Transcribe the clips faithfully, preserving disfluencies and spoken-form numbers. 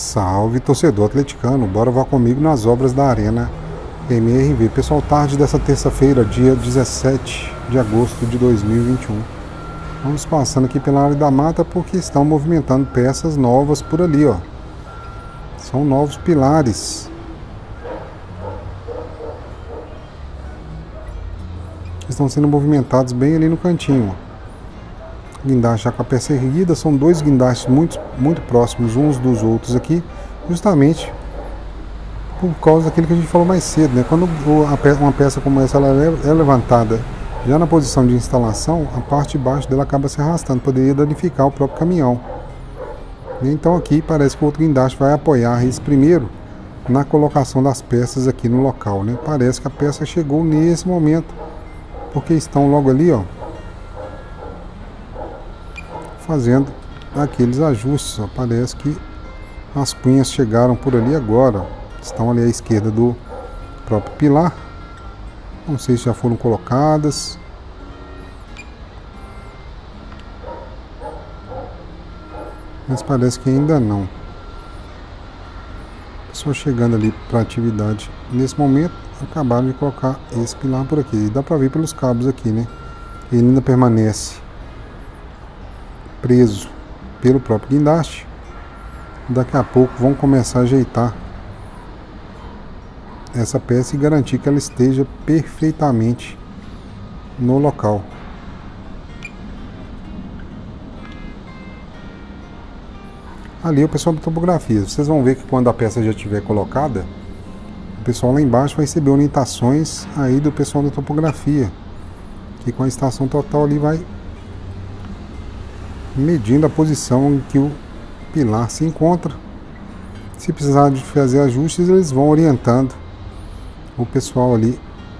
Salve, torcedor atleticano, bora vá comigo nas obras da Arena M R V. Pessoal, tarde dessa terça-feira, dia dezessete de agosto de dois mil e vinte e um. Vamos passando aqui pela área da mata porque estão movimentando peças novas por ali, ó. São novos pilares. Estão sendo movimentados bem ali no cantinho, ó. Guindaste já com a peça erguida, são dois guindastes muito, muito próximos uns dos outros aqui, justamente por causa daquilo que a gente falou mais cedo, né? Quando uma peça como essa ela é levantada já na posição de instalação, a parte de baixo dela acaba se arrastando, poderia danificar o próprio caminhão. Então aqui parece que o outro guindaste vai apoiar esse primeiro na colocação das peças aqui no local, né? Parece que a peça chegou nesse momento, porque estão logo ali, ó, fazendo aqueles ajustes, ó. Parece que as cunhas chegaram por ali agora, ó. Estão ali à esquerda do próprio pilar. Não sei se já foram colocadas. Mas parece que ainda não. Pessoal chegando ali para atividade nesse momento, acabaram de colocar esse pilar por aqui. E dá para ver pelos cabos aqui, né? Ele ainda permanece preso pelo próprio guindaste. Daqui a pouco vão começar a ajeitar essa peça e garantir que ela esteja perfeitamente no local. Ali é o pessoal da topografia. Vocês vão ver que quando a peça já estiver colocada, o pessoal lá embaixo vai receber orientações aí do pessoal da topografia, que com a estação total ali vai medindo a posição em que o pilar se encontra. Se precisar de fazer ajustes, eles vão orientando o pessoal ali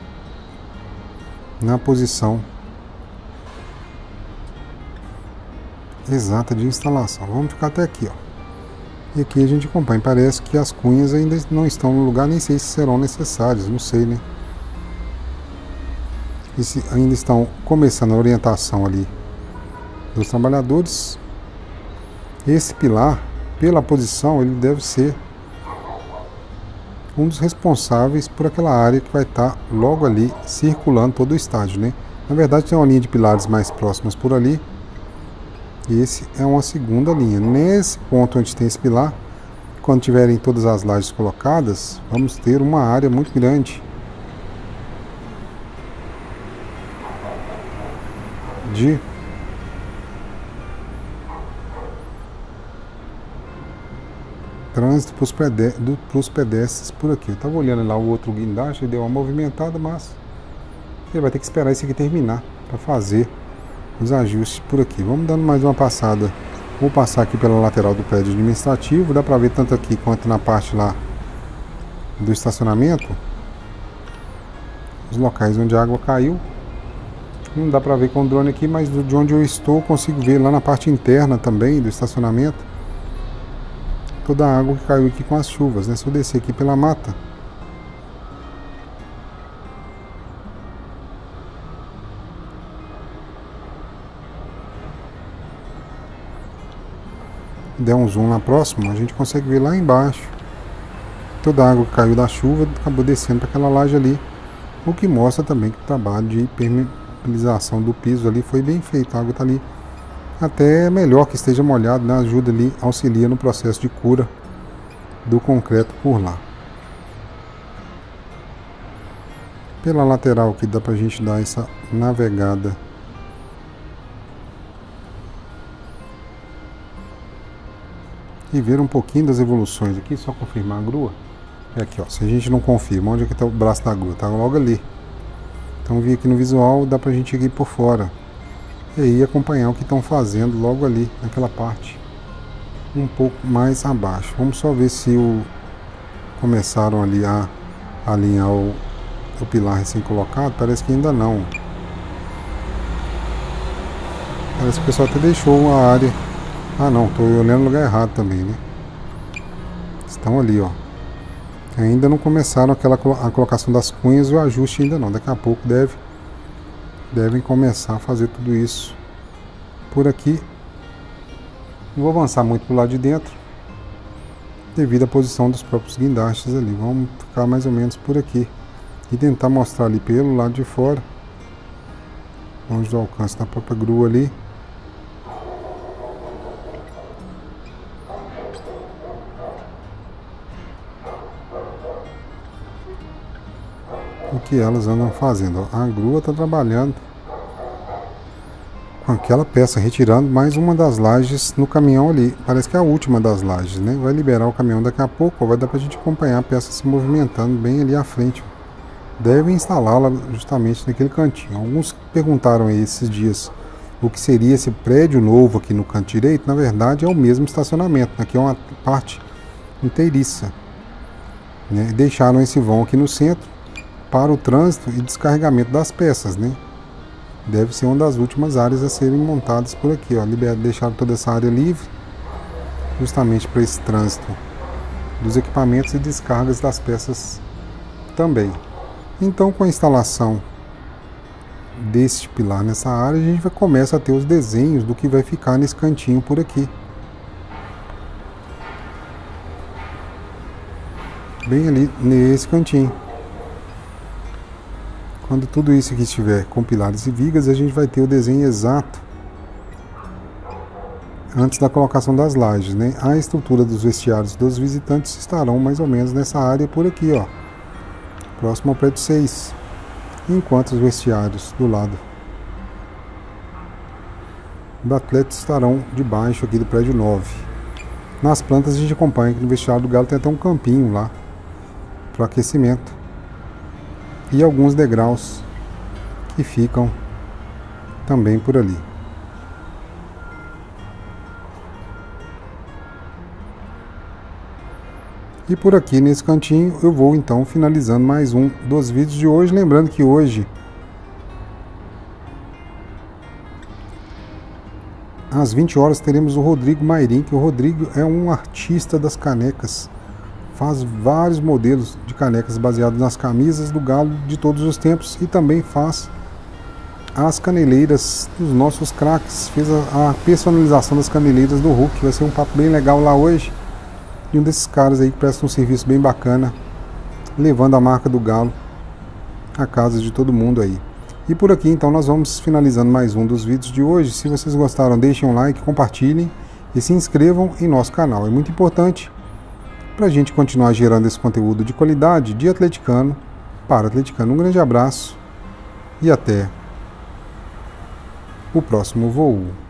na posição exata de instalação. Vamos ficar até aqui, ó. E aqui a gente acompanha. Parece que as cunhas ainda não estão no lugar, nem sei se serão necessárias, não sei, né? E se ainda estão começando a orientação ali dos trabalhadores. Esse pilar, pela posição, ele deve ser um dos responsáveis por aquela área que vai estar logo ali circulando todo o estádio, né? Na verdade tem uma linha de pilares mais próximas por ali, e esse é uma segunda linha. Nesse ponto onde tem esse pilar, quando tiverem todas as lajes colocadas, vamos ter uma área muito grande de trânsito para os pedestres, pedestres por aqui. Eu estava olhando lá o outro guindaste, deu uma movimentada, mas ele vai ter que esperar esse aqui terminar para fazer os ajustes por aqui. Vamos dando mais uma passada. Vou passar aqui pela lateral do prédio administrativo. Dá para ver tanto aqui quanto na parte lá do estacionamento os locais onde a água caiu. Não dá para ver com o drone aqui, mas de onde eu estou consigo ver lá na parte interna também do estacionamento toda a água que caiu aqui com as chuvas, né? Se eu descer aqui pela mata, der um zoom na próxima, a gente consegue ver lá embaixo toda a água que caiu da chuva acabou descendo para aquela laje ali, o que mostra também que o trabalho de impermeabilização do piso ali foi bem feito. A água está ali, até é melhor que esteja molhado, né? Ajuda ali, auxilia no processo de cura do concreto por lá. Pela lateral aqui dá pra gente dar essa navegada e ver um pouquinho das evoluções aqui, só confirmar a grua. É aqui, ó. Se a gente não confirma, onde é que tá o braço da grua? Tá logo ali. Então vir aqui no visual, dá pra gente ir aqui por fora e aí acompanhar o que estão fazendo logo ali naquela parte um pouco mais abaixo. Vamos só ver se o começaram ali a alinhar o, o pilar recém colocado. Parece que ainda não. Parece que o pessoal até deixou a área. Ah não, estou olhando no lugar errado também, né? Estão ali, ó. Ainda não começaram aquela, a colocação das cunhas e o ajuste ainda não. Daqui a pouco deve devem começar a fazer tudo isso por aqui. Não vou avançar muito pro lado de dentro, devido à posição dos próprios guindastes ali. Vamos ficar mais ou menos por aqui e tentar mostrar ali pelo lado de fora, longe do alcance da própria grua ali. O que elas andam fazendo? A grua está trabalhando com aquela peça, retirando mais uma das lajes no caminhão ali. Parece que é a última das lajes, né? Vai liberar o caminhão daqui a pouco, vai dar para a gente acompanhar a peça se movimentando bem ali à frente. Deve instalá-la justamente naquele cantinho. Alguns perguntaram aí esses dias o que seria esse prédio novo aqui no canto direito. Na verdade é o mesmo estacionamento, aqui é uma parte inteiriça, né? Deixaram esse vão aqui no centro para o trânsito e descarregamento das peças, né? Deve ser uma das últimas áreas a serem montadas por aqui, ó. Liber... Deixaram toda essa área livre, justamente para esse trânsito dos equipamentos e descargas das peças também. Então, com a instalação deste pilar nessa área, a gente vai começar a ter os desenhos do que vai ficar nesse cantinho por aqui. Bem ali nesse cantinho. Quando tudo isso aqui estiver com pilares e vigas, a gente vai ter o desenho exato antes da colocação das lajes, né? A estrutura dos vestiários dos visitantes estarão mais ou menos nessa área por aqui, ó, próximo ao prédio seis, enquanto os vestiários do lado do atleta estarão debaixo aqui do prédio nove. Nas plantas a gente acompanha que no vestiário do Galo tem até um campinho lá para aquecimento e alguns degraus que ficam também por ali. E por aqui nesse cantinho eu vou então finalizando mais um dos vídeos de hoje. Lembrando que hoje às vinte horas teremos o Rodrigo Mairim, que o Rodrigo é um artista das canecas. Faz vários modelos de canecas baseados nas camisas do Galo de todos os tempos e também faz as caneleiras dos nossos craques. Fez a, a personalização das caneleiras do Hulk. Vai ser um papo bem legal lá hoje. E um desses caras aí que presta um serviço bem bacana, levando a marca do Galo à casa de todo mundo aí. E por aqui então nós vamos finalizando mais um dos vídeos de hoje. Se vocês gostaram, deixem um like, compartilhem e se inscrevam em nosso canal. É muito importante para a gente continuar gerando esse conteúdo de qualidade de atleticano para atleticano. Um grande abraço e até o próximo voo.